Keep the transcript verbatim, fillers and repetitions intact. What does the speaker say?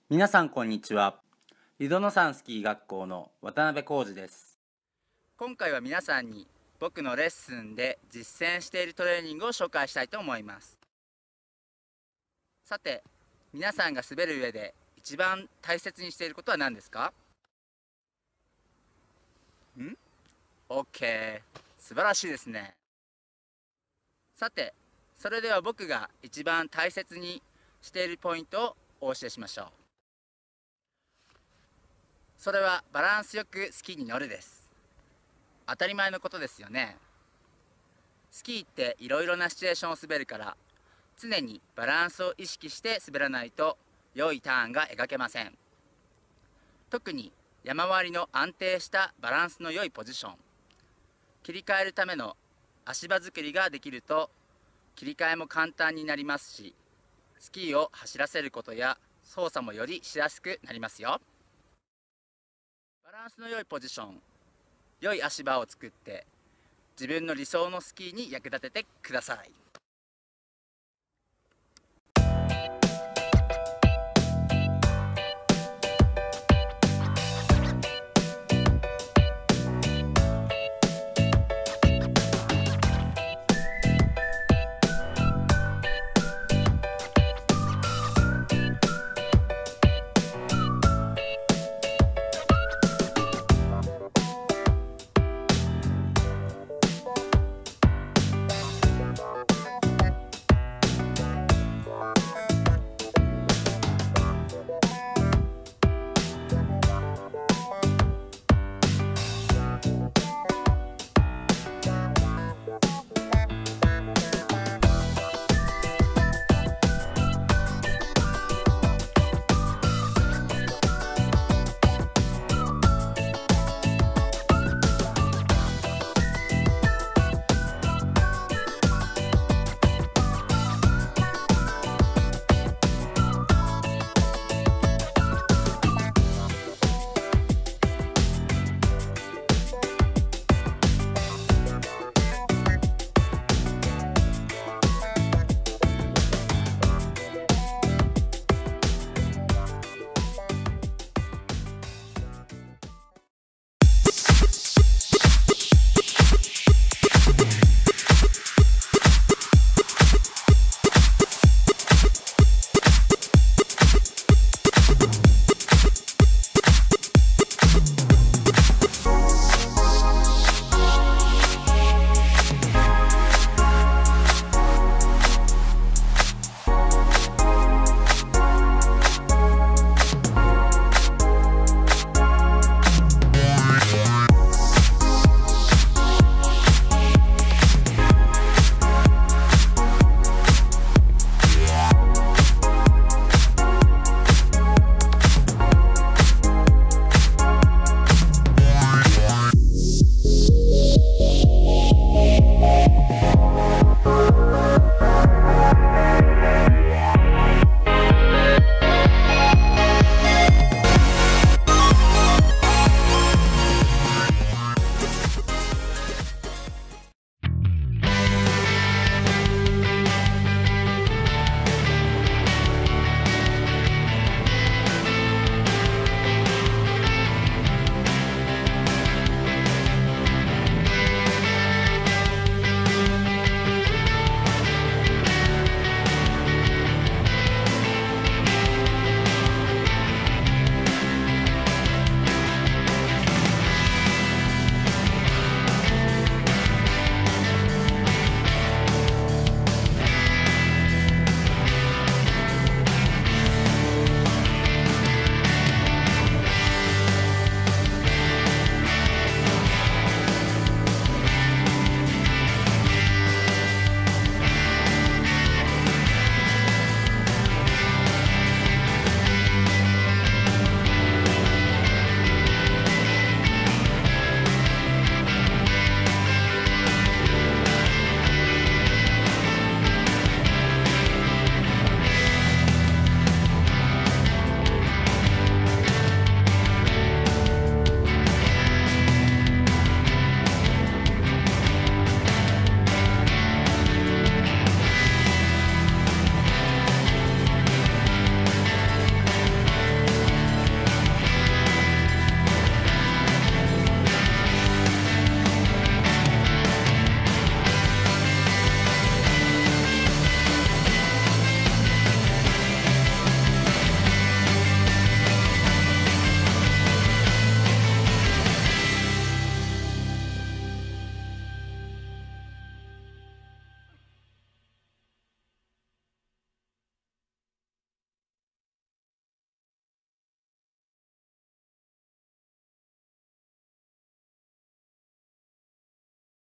皆さんこんにちは。湯殿山スキー学校の渡辺浩二です。今回は皆さんに僕のレッスンで実践しているトレーニングを紹介したいと思います。さて、皆さんが滑る上で一番大切にしていることは何ですか？ん ?OK。素晴らしいですね。さて、それでは僕が一番大切にしているポイントをお教えしましょう。それはバランスよくスキーに乗るです。当たり前のことですよね。スキーっていろいろなシチュエーションを滑るから、常にバランスを意識して滑らないと良いターンが描けません。特に山回りの安定したバランスの良いポジション、切り替えるための足場作りができると切り替えも簡単になりますし、スキーを走らせることや操作もよりしやすくなりますよ。バランスの良いポジション、良い足場を作って自分の理想のスキーに役立ててください。